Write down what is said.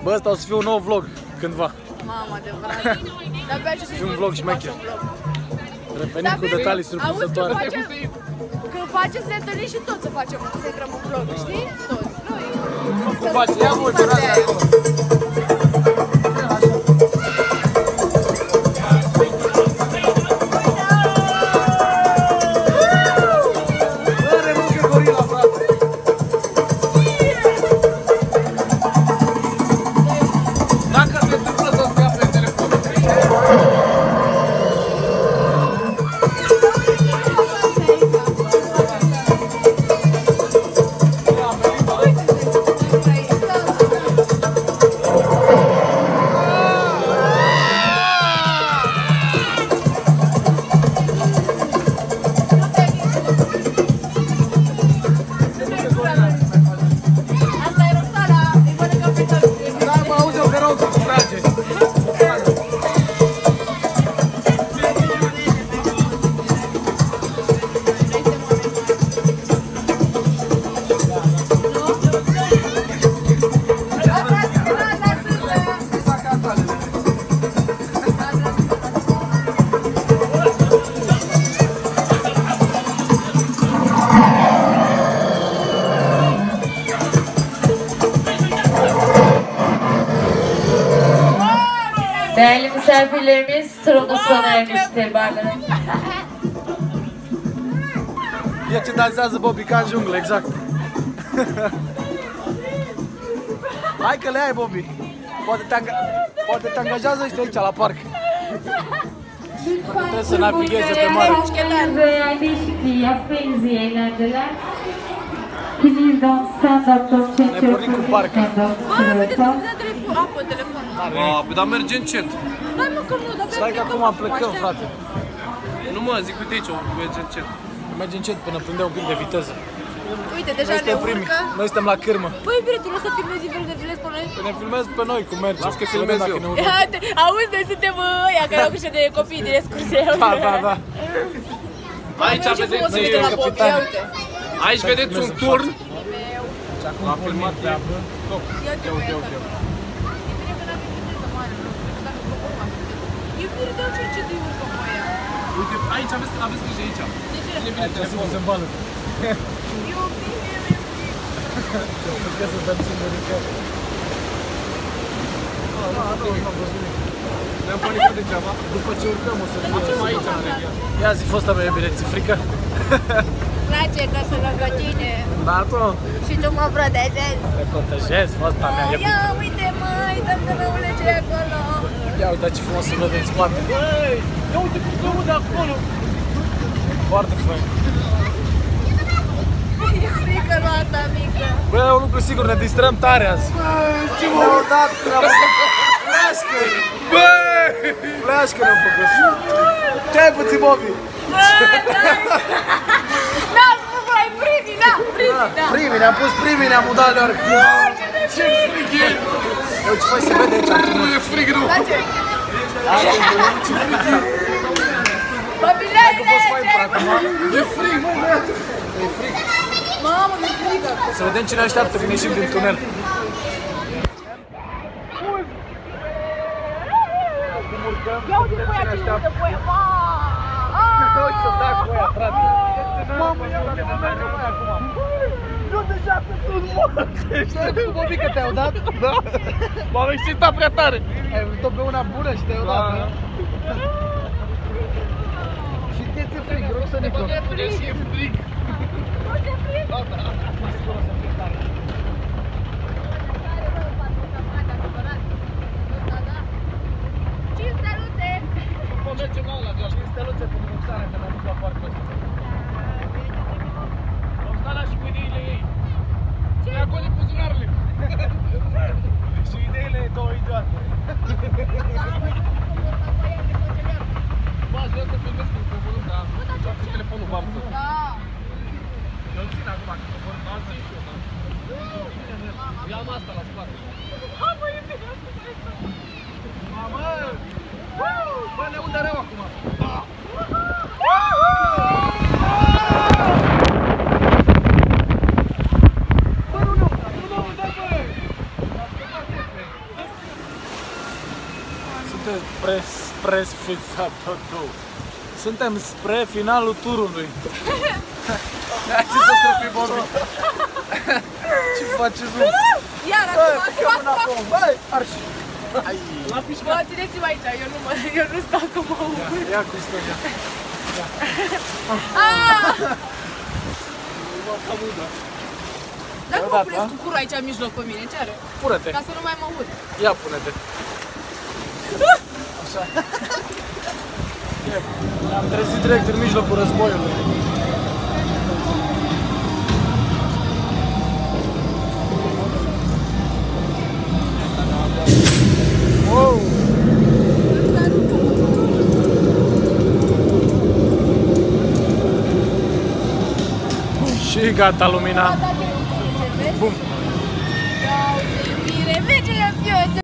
Bă, ăsta o să fie un nou vlog cândva. Mamă, adevărat. De-abia ce să un vlog șmecher. Revenim cu detalii surprinzătoare. Când faceți, ne întâlnim și toți să facem, să intrăm în vlog, știi? Toți, noi. Cum faci? Ia voi, verați acolo. Değerli misafirlerimiz, turumuz sona ermiştir Barbaran. E ce dansează Bobby ca în junglă, exact. Hai că le ai, Bobby. Poate te angajează ăștia aici la parc. Trebuie să navigheze pe mare. Değişikliği yapmayınız iyi eğlenceler. Please don't stand up, don't change your position, don't stand up. Apă, telefon. Păi dar merge încet. Stai mă că nu, dar Stai că acum plecăm, frate. Nu mă, zic, uite aici, merge încet. Merge încet până prinde un pic de viteză. Uite, deja ne urcă. Noi suntem la cârmă. Băi, bine, tu nu o să filmezi, vrei să filmezi pe noi? Ne filmezi pe noi cum merge. Las că filmez eu. Auzi, noi suntem ăia care au grijă de copii din excursie. Da. Aici vedeți, aici vedeți un turn. A filmat pe apă. Uite. Uite, aici aveți grijă aici. Ține bine telefonul. Să dăm singurică. Ne-am panicat degeaba. După ce urcăm o să facem aici. Ia zi, fosta mea iubire, ți-e frică? Place că sunt lângă tine. Da, tu? Și tu mă protejezi. Te protejezi, fosta mea. Ia uite, măi, dacă nu ulege acolo. Ia uite ce frumos se vede în spate. Băi, ia uite cum drumul de acolo. Foarte fain. E frică la asta mică. Bă, e un lucru sigur, ne distrăm tare azi. Ce Ne-au dat, ne-au făcut fleașcă. Băi! Fleașcă ne-au făcut. Ce ai puțin, Bobby? Da, băi, primii, da. Primii, ne-am pus primii, ne-am mutat leoară. Ce frig e! Eu ce faci se vede aici? Nu e frig, nu! Mobilează! E frig, mă, băiatul! E frig. Mamă, e frică! Să vedem cine așteaptă când ieșim din tunel. Acum urcăm, Ia uite cu ea, cine uite cu ea! Uite să-mi dea cu ea, frate. Mamă, ia uite cum merge mai acum! Nu, deja sunt mort! Stai cu Bobby că te-au dat? Da? M-am excitat prea tare! Ai văzut-o pe una bună și te-au dat, da? Și ție-ți-e frig, rog să Nico. E frig! E frig! Mergem la ăla, George. 5 steluțe pentru Roxana, că ne-am dus la parcul ăsta. Roxana și cu ideile ei. Ce? Acolo cu zunarele. Și ideile două idiote. Bă, aș vrea să filmez cu volum, dar încearcă telefonul varsă. Da! Eu țin acum, că vor țin și eu, da. Suntem spre finalul turului. Ce să străpui, Bobby? Ce faceți, nu? Iar acum. Băi, arși! Bă, țineți-mă aici, eu nu stau că mă uit. Ia cu stăgea. Dacă mă puneți cu curul aici în mijloc pe mine, ce are? Pune-te. Ca să nu mai mă ud. Ia pune-te. Așa. Am trezit direct în mijlocul războiului. Wow! Și gata lumina. Bum!